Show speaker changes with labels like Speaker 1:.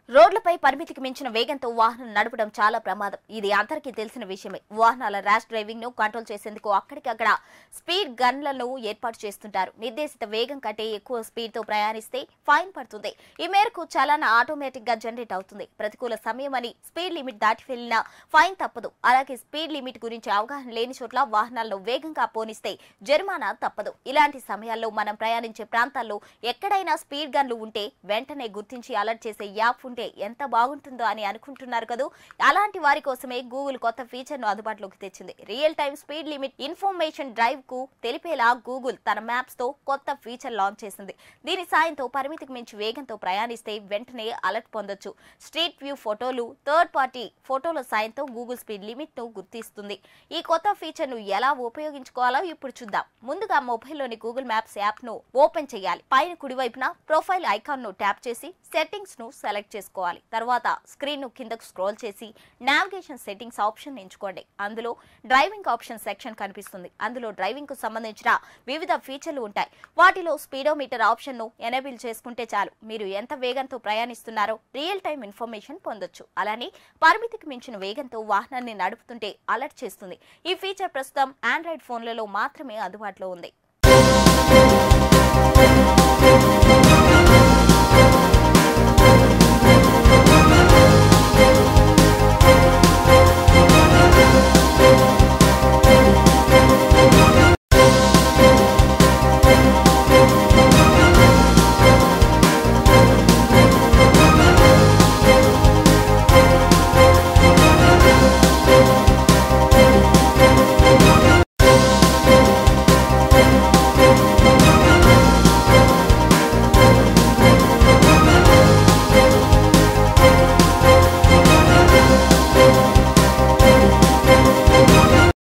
Speaker 1: రోడ్లపై పరిమితికి మించిన వేగంతో వాహనం నడపడం చాలా ప్రమాదం. ఇది అందరికీ తెలిసిన విషయమే. వాహనాల ర్యాష్ డ్రైవింగ్ ను కంట్రోల్ చేసేందుకు అక్కడికక్కడ స్పీడ్ గన్లను ఏర్పాటు చేస్తుంటారు. నిర్దేశిత వేగం కంటే ఎక్కువ స్పీడ్ తో ప్రయాణిస్తే ఫైన్ పడుతుంది. ఈ మేరకు చలాన్ ఆటోమేటిక్ గా జనరేట్ అవుతుంది. ప్రతికూల సమయమని స్పీడ్ లిమిట్ దాటి వెళ్లినా ఫైన్ తప్పదు. అలాగే స్పీడ్ లిమిట్ గురించి అవగాహన లేని చోట్ల వాహనాలను వేగంగా పోనిస్తే జరిమానా తప్పదు. ఇలాంటి సమయాల్లో మనం ప్రయాణించే ప్రాంతాల్లో ఎక్కడైనా స్పీడ్ గన్లు ఉంటే వెంటనే గుర్తించి అలర్ట్ చేసే యాప్ ఉంటే ఎంత బాగుంటుందో అని అనుకుంటున్నారు కదా. అలాంటి వారి కోసమే గూగుల్ కొత్త ఫీచర్ ను అందుబాటులోకి తెచ్చింది. Real time speed limit information drive కు తెలిపేలా గూగుల్ తన మ్యాప్స్ తో కొత్త ఫీచర్ లాంచ్ చేసింది. దీని సాయంతో పరిమితికి మించి వేగంతో ప్రయాణిస్తే వెంటనే అలర్ట్ పొందొచ్చు. స్ట్రీట్ వ్యూ ఫోటోలు, థర్డ్ పార్టీ ఫోటోల సాయంతో గూగుల్ స్పీడ్ లిమిట్ ను గుర్తిస్తుంది. ఈ కొత్త ఫీచర్ ను ఎలా ఉపయోగించుకోవాలో ఇప్పుడు చూద్దాం. ముందుగా మొబైల్లోని గూగుల్ మ్యాప్స్ యాప్ ను ఓపెన్ చేయాలి. పైన కుడివైపున ప్రొఫైల్ ఐకాన్ ను ట్యాప్ చేసి సెట్టింగ్స్ ను సెలెక్ట్ చేసుకోవాలి. తర్వాత స్క్రీన్ ను కిందకు స్క్రోల్ చేసి నావిగేషన్ సెట్టింగ్స్ ఆప్షన్ ఎంచుకోండి. అందులో డ్రైవింగ్ ఆప్షన్ సెక్షన్ కనిపిస్తుంది. అందులో డ్రైవింగ్ కు సంబంధించిన వివిధ ఫీచర్లు ఉంటాయి. వాటిలో స్పీడోమీటర్ ఆప్షన్ ను ఎనేబుల్ చేసుకుంటే చాలు మీరు ఎంత వేగంతో ప్రయాణిస్తున్నారో రియల్ టైమ్ ఇన్ఫర్మేషన్ పొందొచ్చు. అలానే పరిమితికి మించిన వేగంతో వాహనాన్ని నడుపుతుంటే అలర్ట్ చేస్తుంది. ఈ ఫీచర్ ప్రస్తుతం ఆండ్రాయిడ్ ఫోన్లలో మాత్రమే అందుబాటులో ఉంది.